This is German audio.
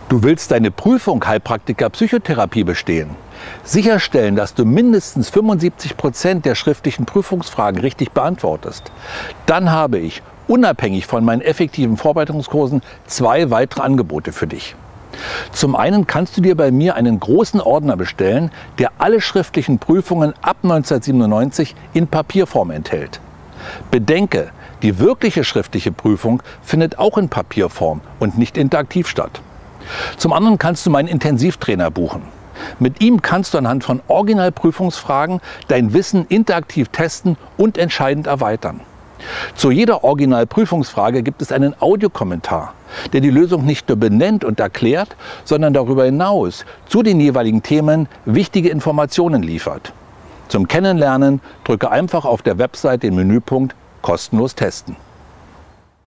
Du willst deine Prüfung Heilpraktiker Psychotherapie bestehen. Sicherstellen, dass du mindestens 75% der schriftlichen Prüfungsfragen richtig beantwortest. Dann habe ich, unabhängig von meinen effektiven Vorbereitungskursen, 2 weitere Angebote für dich. Zum einen kannst du dir bei mir einen großen Ordner bestellen, der alle schriftlichen Prüfungen ab 1997 in Papierform enthält. Bedenke, die wirkliche schriftliche Prüfung findet auch in Papierform und nicht interaktiv statt. Zum anderen kannst du meinen Intensivtrainer buchen. Mit ihm kannst du anhand von Originalprüfungsfragen dein Wissen interaktiv testen und entscheidend erweitern. Zu jeder Originalprüfungsfrage gibt es einen Audiokommentar, der die Lösung nicht nur benennt und erklärt, sondern darüber hinaus zu den jeweiligen Themen wichtige Informationen liefert. Zum Kennenlernen drücke einfach auf der Website den Menüpunkt Kostenlos testen.